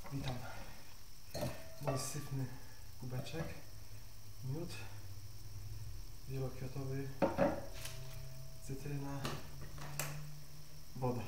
Witam. Mój syfny kubeczek, miód wielokwiatowy, cytryna, woda.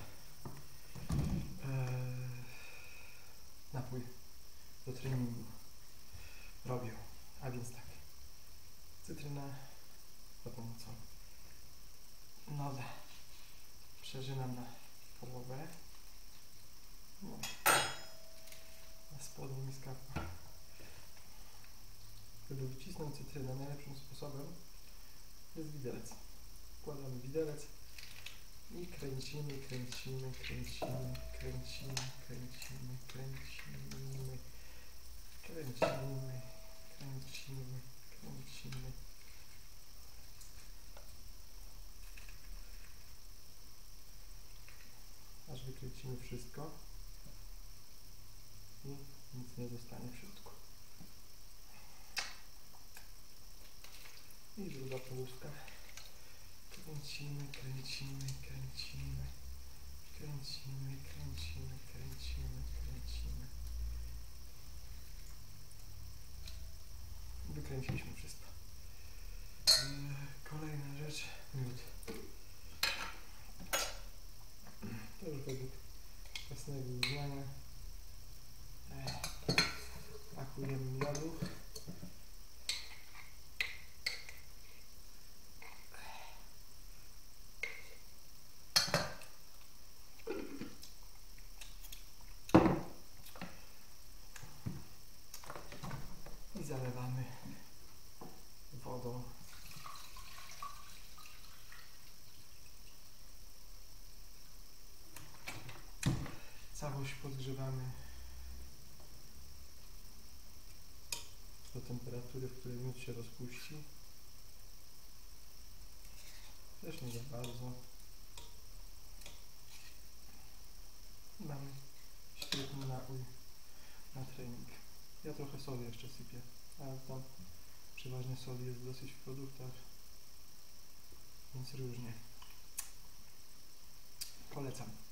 Napój do treningu robię, a więc tak. Cytryna za pomocą noza przerzynam na połowę. No. Na spodnie mi skapła. Żeby wycisnąć cytrynę, najlepszym sposobem jest widelec. Wkładamy widelec i kręcimy, kręcimy, kręcimy, kręcimy, kręcimy, kręcimy, kręcimy, kręcimy, kręcimy. Aż wykręcimy wszystko i nic nie zostanie w środku. I druga połówka. Kręcimy, kręcimy, kręcimy, kręcimy, kręcimy, kręcimy, kręcimy. Wykręciliśmy wszystko. Kolejna rzecz, miód. To już według własnego uznania. Pakujemy miodu. I zalewamy wodą. Całość podgrzewamy do temperatury, w której miód się rozpuści. Też nie za bardzo. Mamy świetny napój na trening. Ja trochę soli jeszcze sypię, ale tam przeważnie soli jest dosyć w produktach, więc różnie. Polecam.